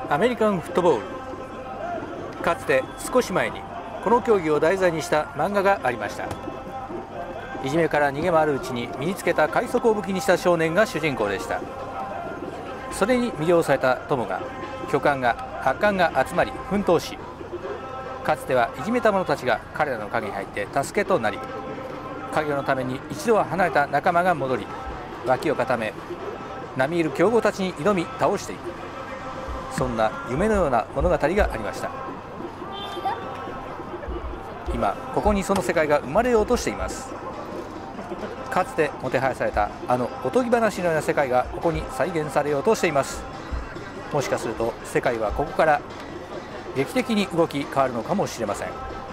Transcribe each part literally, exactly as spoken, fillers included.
アメリカンフットボール。かつて少し前にこの競技を題材にした漫画がありました。いじめから逃げ回るうちに身につけた快速を武器にした少年が主人公でした。それに魅了された友が巨漢が発汗が集まり奮闘し、かつてはいじめた者たちが彼らの影に入って助けとなり、家業のために一度は離れた仲間が戻り、脇を固め並みいる強豪たちに挑み倒していく、そんな夢のような物語がありました。今ここにその世界が生まれようとしています。かつてもてはやされたあのおとぎ話のような世界がここに再現されようとしています。もしかすると世界はここから劇的に動き変わるのかもしれません。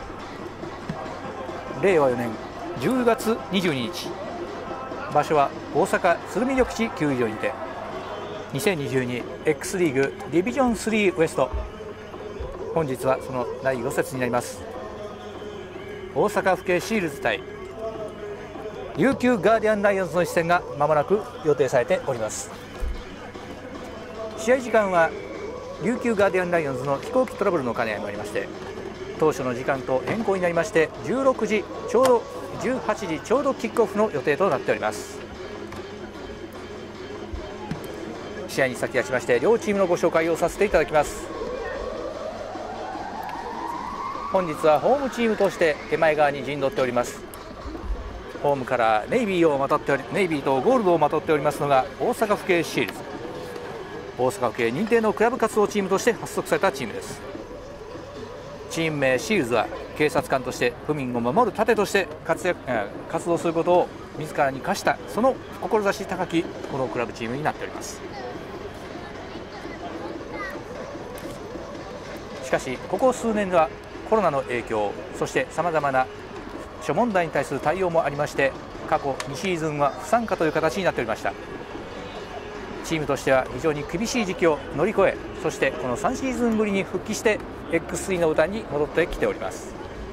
れいわよねんじゅうがつにじゅうににち、場所は大阪鶴見緑地球技場にて にせんにじゅうにエックス リーグディビジョンスリーウエスト、本日はそのだいご節になります。大阪府警シールズ対琉球ガーディアンライオンズの一戦がまもなく予定されております。試合時間は琉球ガーディアンライオンズの飛行機トラブルの兼ね合いもありまして、当初の時間と変更になりましてじゅうろくじちょうどじゅうはちじちょうどキックオフの予定となっております。試合に先立ちまして両チームのご紹介をさせていただきます。本日はホームチームとして手前側に陣取っております。ホームからネイビーをまとっておりネイビーとゴールドをまとっておりますのが大阪府警シールズ、大阪府警認定のクラブ活動チームとして発足されたチームです。チーム名シールズは警察官として府民を守る盾として活躍活動することを自らに課した、その志高きこのクラブチームになっております。しかしここ数年ではコロナの影響、そしてさまざまな諸問題に対する対応もありまして、過去にシーズンは不参加という形になっておりました。チームとしては非常に厳しい時期を乗り越え、そしてこのさんシーズンぶりに復帰して エックススリー の舞台に戻ってきております。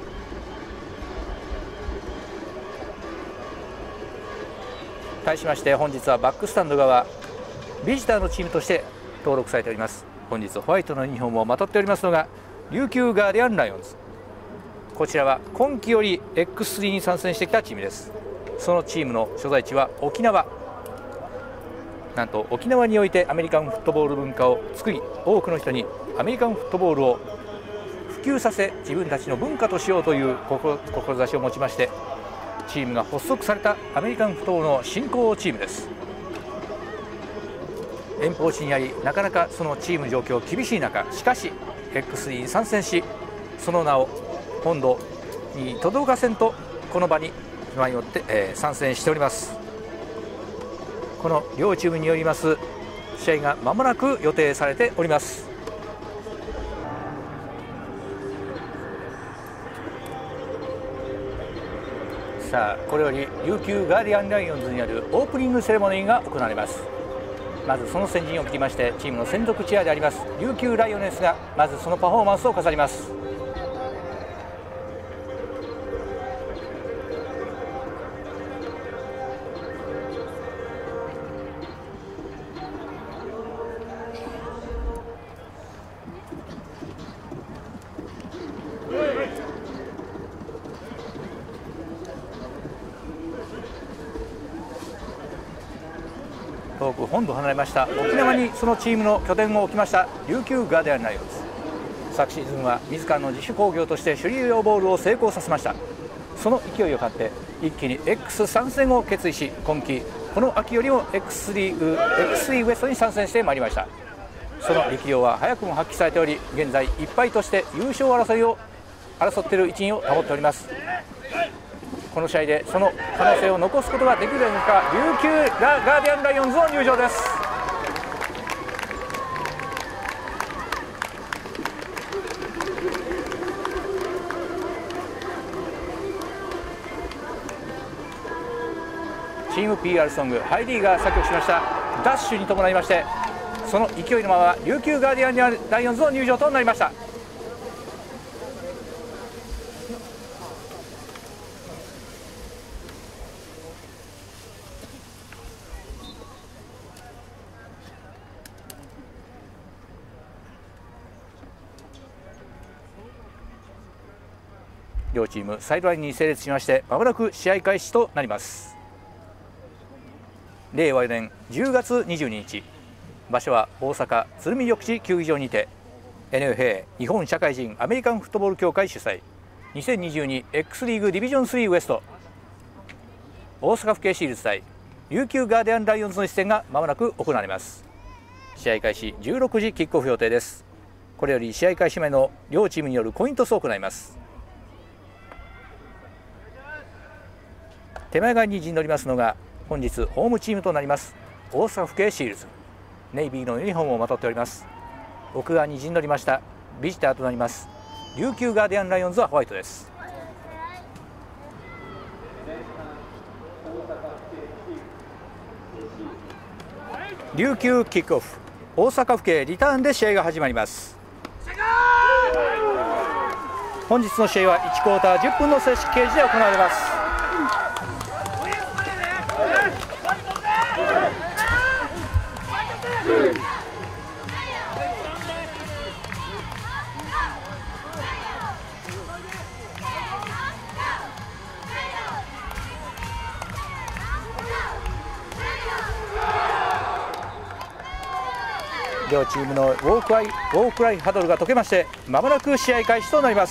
対しまして本日はバックスタンド側ビジターのチームとして登録されております。本日ホワイトのユニフォームをまとっておりますのが琉球ガーディアンライオンズ、こちらは今季より エックススリー に参戦してきたチームです。そのチームの所在地は沖縄、なんと沖縄においてアメリカンフットボール文化を作り、多くの人にアメリカンフットボールを普及させ自分たちの文化としようという志を持ちましてチームが発足されたアメリカンフットボールの新興チームです。遠方地にありなかなかそのチーム状況厳しい中、しかし エックススリー に参戦し、その名を本土に届かせんとこの場に今によって、えー、参戦しております。この両チームによります試合がまもなく予定されております。さあこれより琉球ガーディアンライオンズにあるオープニングセレモニーが行われます。まずその先陣を切りましてチームの専属チアであります琉球ライオネスがまずそのパフォーマンスを飾ります。遠く本土離れました沖縄にそのチームの拠点を置きました琉球ガーディアンライオンズ、昨シーズンは自らの自主興行として首里用ボールを成功させました。その勢いを買って一気に エックス 参戦を決意し、今季この秋よりも エックススリー エックススリー ウエストに参戦してまいりました。その力量は早くも発揮されており、現在いっぱいとして優勝争いを争っている一員を保っております。この試合でその可能性を残すことができるのか、琉球ガーディアンライオンズの入場です。チーム ピーアール ソングハイディが作曲しましたダッシュに伴いまして、その勢いのまま琉球ガーディアンライオンズの入場となりました。 両チームサイドラインに整列しまして、まもなく試合開始となります。れいわよねんじゅうがつにじゅうににち、場所は大阪鶴見緑地球技場にて エヌエフエー 日本社会人アメリカンフットボール協会主催 にせんにじゅうにエックス リーグディビジョンスリーウエスト大阪府警シールズ対琉球ガーディアンライオンズの一戦がまもなく行われます。試合開始じゅうろくじキックオフ予定です。これより試合開始前の両チームによるコイントスを行います。手前側に陣取りますのが本日ホームチームとなります大阪府警シールズ、ネイビーのユニフォームをまとっております。奥側に陣取りましたビジターとなります琉球ガーディアンライオンズはホワイトです。琉球キックオフ、大阪府警リターンで試合が始まります。本日の試合はいちクォーターじゅっぷんの正式掲示で行われます。両チームのウォークアイ、ウォークライハドルが解けまして、まもなく試合開始となります。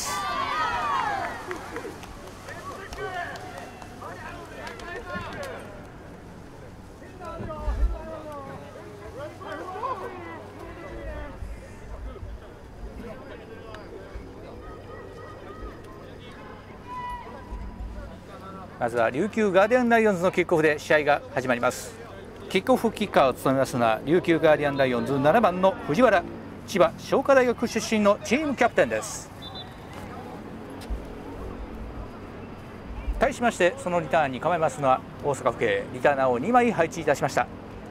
まずは琉球ガーディアンライオンズのキックオフで試合が始まります。キックオフキッカーを務めますのは琉球ガーディアンライオンズななばんの藤原、千葉商科大学出身のチームキャプテンです。対しましてそのリターンに構えますのは大阪府警、リターナーをにまい配置いたしました。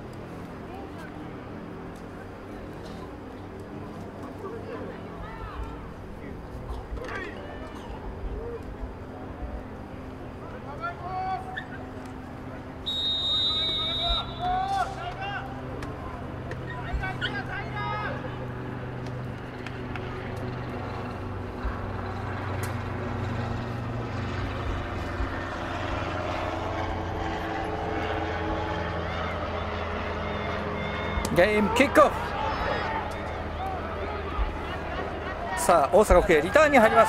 ゲームキックオフ。さあ大阪府警リターンに入ります。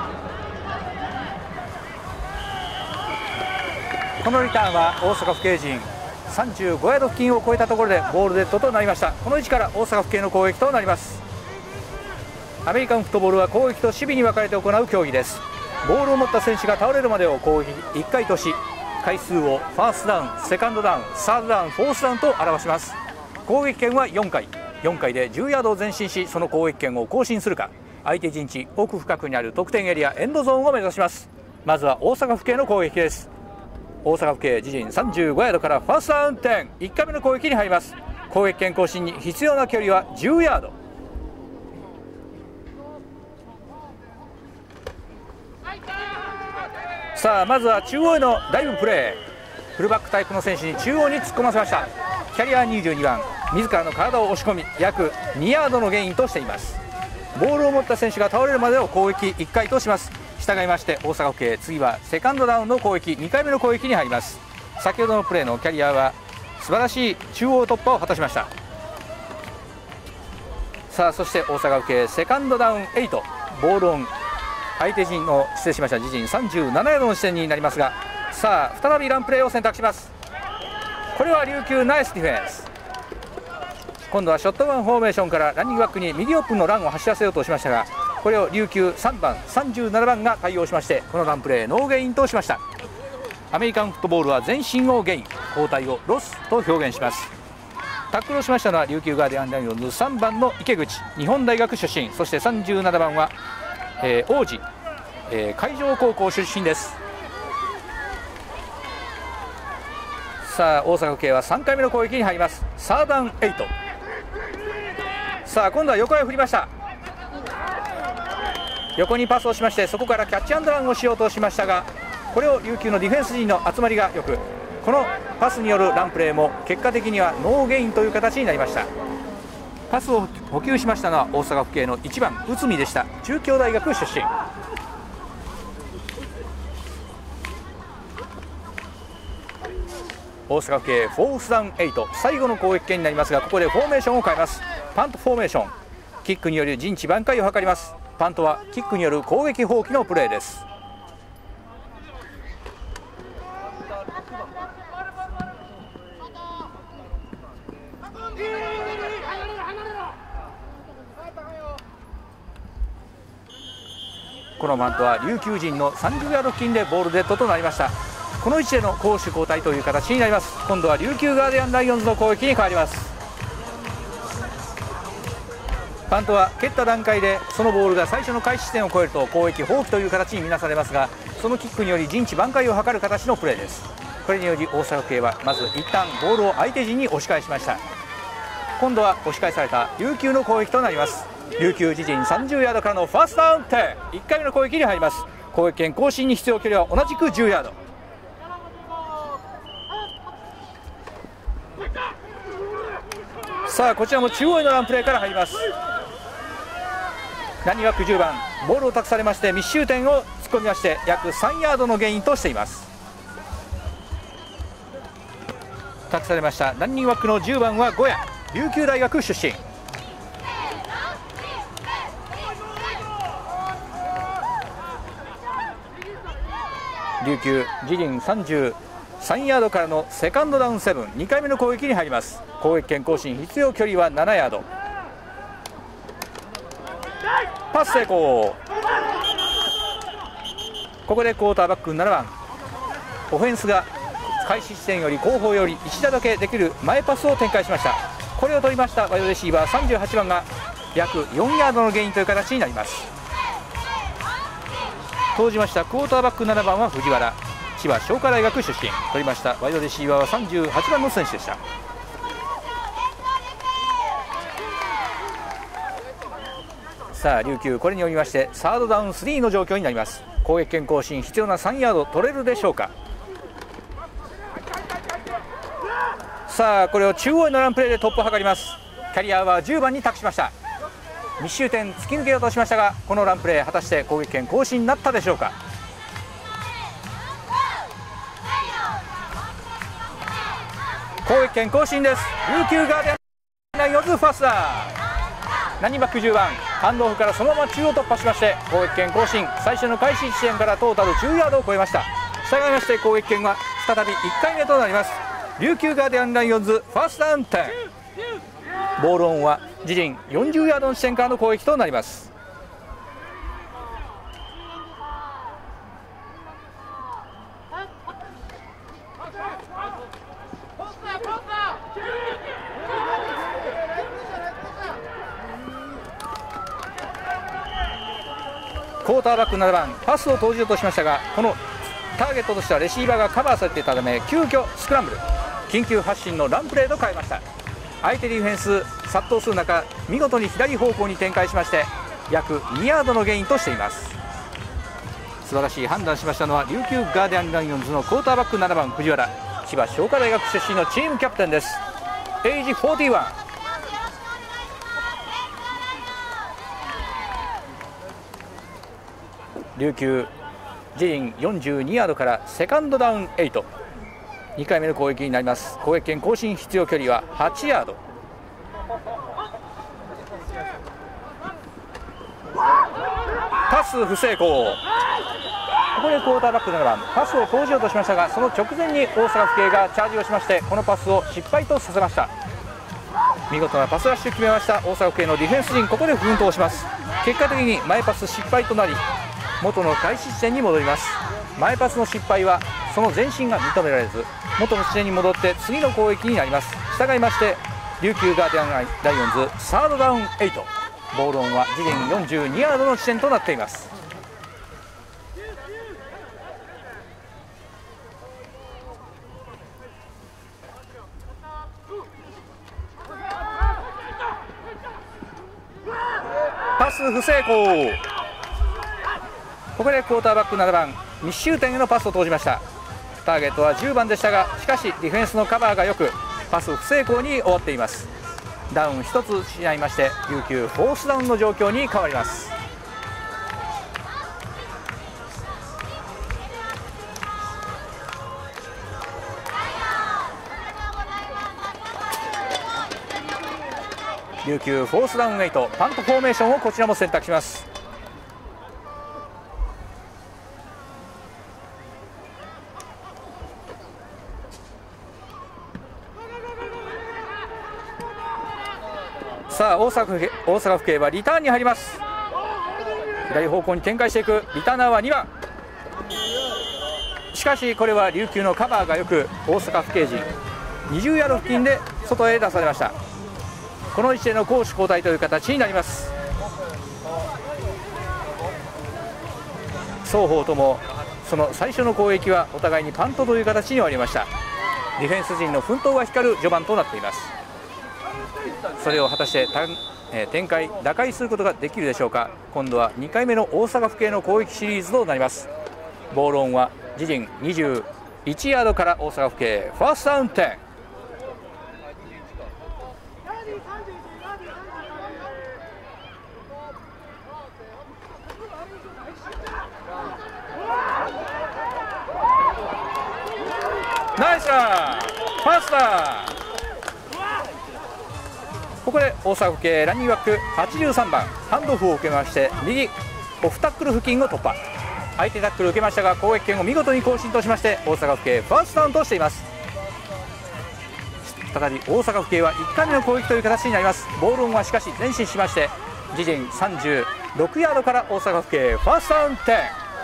このリターンは大阪府警陣さんじゅうごヤード付近を超えたところでボールデッドとなりました。この位置から大阪府警の攻撃となります。アメリカンフットボールは攻撃と守備に分かれて行う競技です。ボールを持った選手が倒れるまでを攻撃いっかいとし、回数をファーストダウン、セカンドダウン、サードダウン、フォースダウンと表します。攻撃権はよんかい、よんかいでじゅうヤードを前進し、その攻撃権を更新するか、相手陣地奥深くにある得点エリアエンドゾーンを目指します。まずは大阪府警の攻撃です。大阪府警自陣さんじゅうごヤードからファーストダウン点、いっかいめの攻撃に入ります。攻撃権更新に必要な距離はじゅうヤード。さあまずは中央へのダイブプレー、フルバックタイプの選手に中央に突っ込ませました。キャリアにじゅうにばん、自らの体を押し込み約にヤードのゲインとしています。ボールを持った選手が倒れるまでを攻撃いっかいとします。従いまして大阪府警、次はセカンドダウンの攻撃にかいめの攻撃に入ります。先ほどのプレーのキャリアは素晴らしい中央突破を果たしました。さあそして大阪府警セカンドダウンはち、ボールオン、相手陣の失礼しました自陣さんじゅうななヤードの地点になりますが、さあ再びランプレーを選択します。これは琉球ナイスディフェンス。今度はショットガンフォーメーションからランニングバックに右オープンのランを走らせようとしましたが、これを琉球さんばん、さんじゅうななばんが対応しまして、このランプレーノーゲインとしました。アメリカンフットボールは前進をゲイン、後退をロスと表現します。タックルをしましたのは琉球ガーディアンライオンズさんばんの池口、日本大学出身、そしてさんじゅうななばんは、えー、王子、えー、海上高校出身です。さあ大阪府警はさんかいめの攻撃に入ります。サーダンはち、さあ今度は横へ振りました。横にパスをしまして、そこからキャッチアンドランをしようとしましたが、これを琉球のディフェンス陣の集まりがよく、このパスによるランプレーも結果的にはノーゲインという形になりました。パスを補給しましたのは大阪府警のいちばん内海でした。中京大学出身。 大阪府警フォースダウンエイト、最後の攻撃権になりますが、ここでフォーメーションを変えます。パントフォーメーション、キックによる陣地挽回を図ります。パントはキックによる攻撃放棄のプレーです。このパントは琉球陣のさんじゅうヤード付近でボールデッドとなりました。この位置での攻守交代という形になります。今度は琉球ガーディアンライオンズの攻撃に変わります。パントは蹴った段階でそのボールが最初の開始地点を越えると攻撃放棄という形に見なされますが、そのキックにより陣地挽回を図る形のプレーです。これにより大阪府警はまず一旦ボールを相手陣に押し返しました。今度は押し返された琉球の攻撃となります。琉球自陣さんじゅうヤードからのファーストダウンテン、いっかいめの攻撃に入ります。攻撃権更新に必要距離は同じくじゅうヤード。さあこちらも中央へのランプレーから入ります。ランニングバックじゅうばん、ボールを託されまして密集点を突っ込みまして約さんヤードのゲインとしています。託されましたランニングバックのじゅうばんは小谷、琉球大学出身。琉球自陣さんじゅうさんヤードからのセカンドダウンセブン、にかいめの攻撃に入ります。攻撃権更新必要距離はななヤード。パス成功。ここでクォーターバックななばん、オフェンスが開始地点より後方よりいち打だけできる前パスを展開しました。これを取りましたワイドレシーバーさんじゅうはちばんが約よんヤードのゲインという形になります。投じましたクォーターバックななばんは藤原、千葉商科大学出身。取りましたワイドレシーバーはさんじゅうはちばんの選手でした。さあ琉球、これによりましてサードダウンスリーの状況になります。攻撃権更新必要なさんヤード取れるでしょうか。さあこれを中央へのランプレーで突破を図ります。キャリアはじゅうばんに託しました。密集点突き抜けようとしましたが、このランプレー果たして攻撃権更新になったでしょうか。攻撃権更新です。琉球ガーディアンライオンズファーストダウン、ランニングバックじゅうばん、ハンドオフからそのまま中央突破しまして攻撃権更新、最初の開始地点からトータルじゅうヤードを超えました。したがいまして攻撃権は再びいっかいめとなります。琉球ガーディアンライオンズファーストダウンテン、ボールオンは自陣よんじゅうヤードの地点からの攻撃となります。クォーターバックななばん、パスを投じようとしましたが、このターゲットとしてはレシーバーがカバーされていたため急遽スクランブル、緊急発進のランプレーと変えました。相手ディフェンス殺到する中、見事に左方向に展開しまして約にヤードのゲインとしています。素晴らしい判断しましたのは琉球ガーディアンライオンズのクォーターバックななばん藤原、千葉商科大学出身のチームキャプテンです。エイジよんじゅういち。琉球自陣よんじゅうにヤードからセカンドダウンはち、にかいめの攻撃になります。攻撃権更新必要距離ははちヤード。パス不成功。ここでクォーターバックななばん、パスを投じようとしましたが、その直前に大阪府警がチャージをしましてこのパスを失敗とさせました。見事なパスラッシュ決めました大阪府警のディフェンス陣、ここで奮闘します。結果的に前パス失敗となり元の開始地点に戻ります。前パスの失敗はその前進が認められず元の地点に戻って次の攻撃になります。したがいまして琉球ガーディアンライオンズサードダウンはち、ボールオンは自陣よんじゅうにヤードの地点となっています。パス不成功。ここでクォーターバックななばん、密集点へのパスを投じました。ターゲットはじゅうばんでしたが、しかしディフェンスのカバーがよくパス不成功に終わっています。ダウンひとつ失いまして琉球フォースダウンの状況に変わります。 琉球フォースダウンエイト、パントフォーメーションをこちらも選択します。さあ大阪府警、大阪府警はリターンに入ります。左方向に展開していく。リターナーはにばん。しかしこれは琉球のカバーがよく、大阪府警陣にじゅうヤード付近で外へ出されました。この位置での攻守交代という形になります。双方ともその最初の攻撃はお互いにパントという形に終わりました。ディフェンス陣の奮闘が光る序盤となっています。それを果たしてえー、展開打開することができるでしょうか。今度はにかいめの大阪府警の攻撃シリーズとなります。ボールオンは自陣にじゅういちヤードから大阪府警ファーストダウンテン。ナイスランファーストダウン。ここで大阪府警ランニングバックはちじゅうさんばん、ハンドオフを受けまして右オフタックル付近を突破。相手タックルを受けましたが攻撃権を見事に更新としまして大阪府警ファーストダウンとしています。再び大阪府警はいっかいめの攻撃という形になります。ボールオンはしかし前進しまして自陣さんじゅうろくヤードから大阪府警ファーストダウンテン。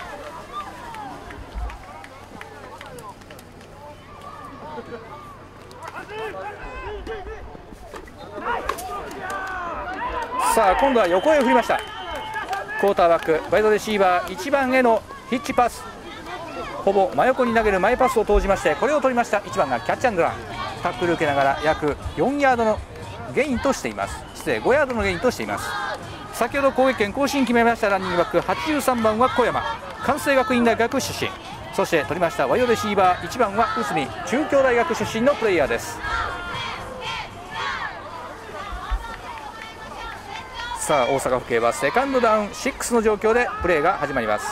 さあ今度は横へ振りました。クォーターバックワイドレシーバーいちばんへのヒッチパス、ほぼ真横に投げる前パスを投じまして、これを取りました。いちばんがキャッチアンドラン、タックル受けながら約よんヤードのゲインとしています。失礼ごヤードのゲインとしています。先ほど攻撃権更新決めましたランニングバックはちじゅうさんばんは小山、関西学院大学出身。そして取りましたワイドレシーバーいちばんは内海、中京大学出身のプレイヤーです。さあ大阪府警はセカンドダウンろくの状況でプレーが始まります。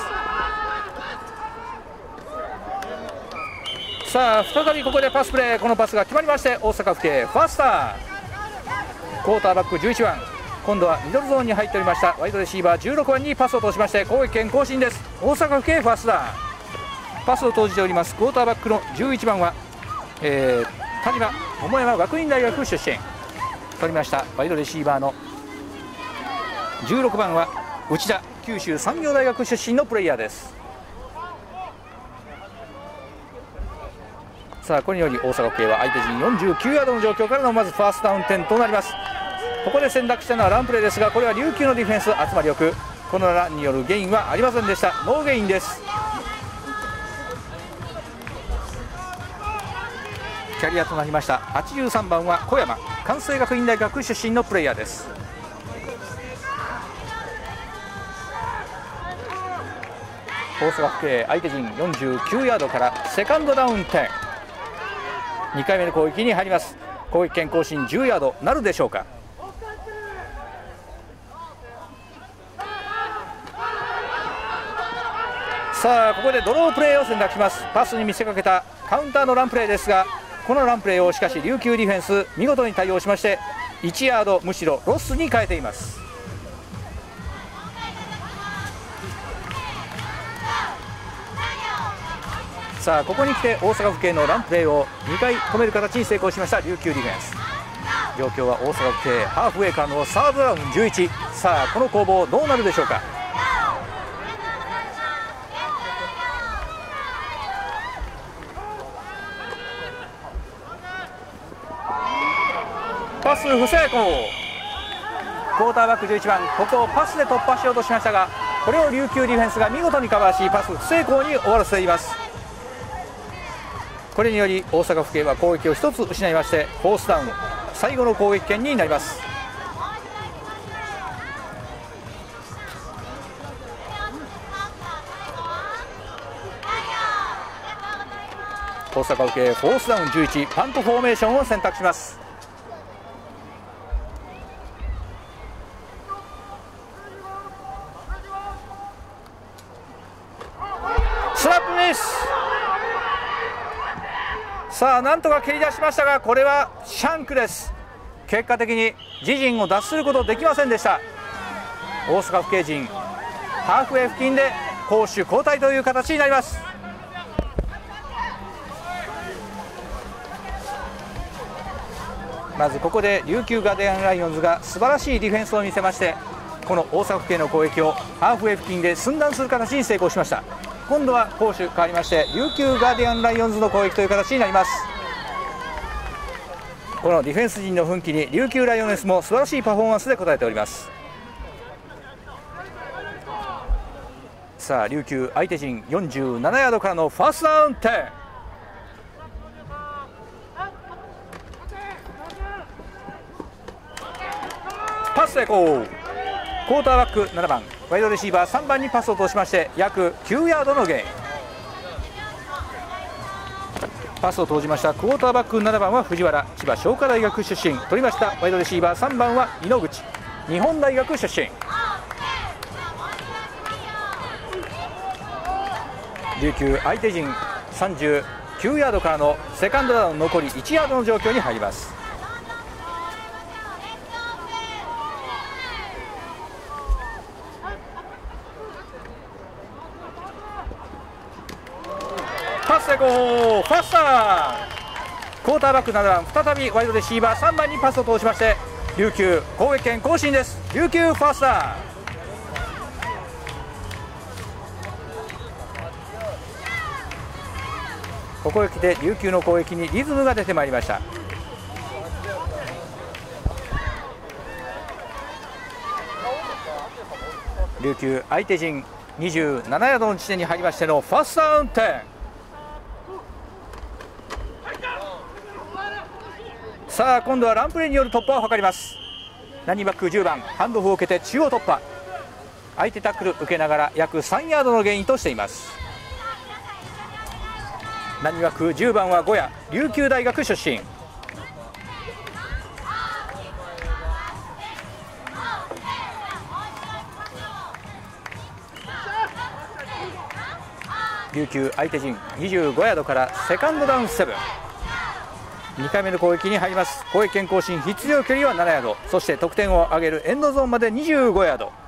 さあ再びここでパスプレー、このパスが決まりまして大阪府警ファースター。クォーターバックじゅういちばん、今度はミドルゾーンに入っておりましたワイドレシーバーじゅうろくばんにパスを通しまして攻撃権更新です。大阪府警ファーストダウン、パスを投じておりますクォーターバックのじゅういちばんは、えー、谷間桃山学院大学出身。取りましたワイドレシーバーのじゅうろくばんは内田、九州産業大学出身のプレイヤーです。さあこれにより大阪府警は相手陣よんじゅうきゅうヤードの状況からのまずファーストダウン点となります。ここで選択したのはランプレーですが、これは琉球のディフェンス集まりよく、このランによるゲインはありませんでした。ノーゲインです。キャリアとなりましたはちじゅうさんばんは小山、関西学院大学出身のプレイヤーです。大阪府警相手陣よんじゅうきゅうヤードからセカンドダウン点、にかいめの攻撃に入ります。攻撃権更新じゅうヤードなるでしょうか。さあここでドロープレーを選択します。パスに見せかけたカウンターのランプレーですが、このランプレーをしかし琉球ディフェンス見事に対応しましていちヤードむしろロスに変えています。さあここに来て大阪府警のランプレーをにかい止める形に成功しました琉球ディフェンス。状況は大阪府警ハーフウェイからのサードダウンじゅういち。さあこの攻防どうなるでしょうか。パス不成功。クォーターバックじゅういちばん、ここをパスで突破しようとしましたが、これを琉球ディフェンスが見事にカバーしパス不成功に終わらせています。これにより大阪府警は攻撃をひとつ失いましてフォースダウン、最後の攻撃権になります。大阪府警フォースダウンじゅういち、パントフォーメーションを選択します。スラップミス。さあなんとか蹴り出しましたが、これはシャンクです。 結果的に自陣を脱することできませんでした。大阪府警陣ハーフウェイ付近で攻守交代という形になります。まずここで琉球ガーディアンライオンズが素晴らしいディフェンスを見せまして、この大阪府警の攻撃をハーフウェイ付近で寸断する形に成功しました。今度は攻守変わりまして琉球ガーディアンライオンズの攻撃という形になります。このディフェンス陣の奮起に琉球ライオネスも素晴らしいパフォーマンスで応えております。さあ琉球相手陣よんじゅうななヤードからのファーストダウン点、パス成功。クォーターバックななばんワイドレシーバーさんばんにパスを通しまして約きゅうヤードのゲイン。パスを投じましたクォーターバックななばんは藤原、千葉商科大学出身。取りましたワイドレシーバーさんばんは井ノ口、日本大学出身。琉球相手陣さんじゅうきゅうヤードからのセカンドダウン残りいちヤードの状況に入ります。パス成功、ファーストダウン。クォーターバックななばん再びワイドレシーバーさんばんにパスを通しまして琉球攻撃権更新です。琉球ファーストダウン。ここへ来て琉球の攻撃にリズムが出てまいりました。琉球相手陣にじゅうななヤードの地点に入りましてのファーストダウン点。さあ今度はランプレーによる突破を図ります。ランニングバックじゅうばんハンドオフを受けて中央突破、相手タックル受けながら約さんヤードのゲインとしています。ランニングバックじゅうばんは小谷、琉球大学出身。琉球相手陣にじゅうごヤードからセカンドダウンセブン、にかいめの攻撃に入ります。攻撃権更新、必要距離はななヤード、そして得点を上げるエンドゾーンまでにじゅうごヤード。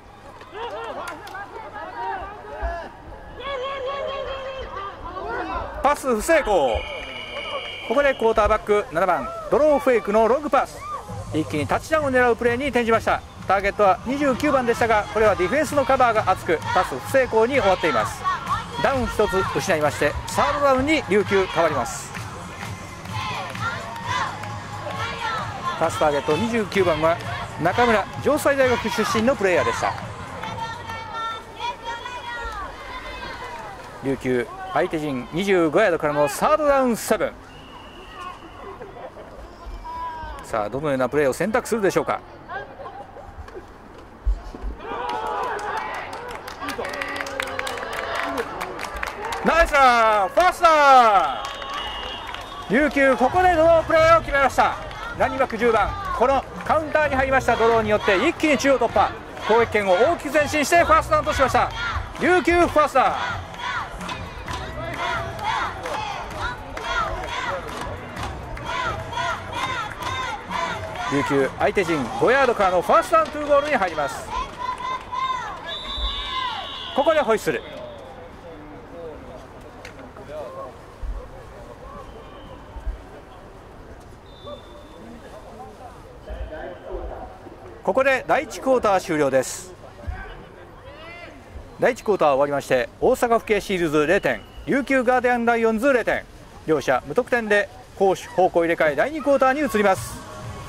パス不成功。ここでクォーターバックななばんドローフェイクのロングパス、一気にタッチダウンを狙うプレーに転じました。ターゲットはにじゅうきゅうばんでしたが、これはディフェンスのカバーが厚くパス不成功に終わっています。ダウンひとつ失いましてサードダウンに琉球変わります。パスターゲットにじゅうきゅうばんは中村、城西大学出身のプレーヤーでした。琉球相手陣にじゅうごヤードからのサードダウンセブン。さあどのようなプレーを選択するでしょうか。ナイスラン、ファーストダウン。琉球ここでドロープレーを決めました。ランニングバックじゅうばん、このカウンターに入りましたドローによって一気に中央突破、攻撃権を大きく前進してファーストダウンとしました。琉球ファーストダウン。琉球相手陣ごヤードからのファーストダウントゥーゴールに入ります。ここでホイッスル。ここでだいいちクォーター終了です。だいいちクォーター終わりまして、大阪府警シールズゼロてん、琉球ガーディアンライオンズゼロてん、両者無得点で攻守方向入れ替えだいにクォーターに移ります。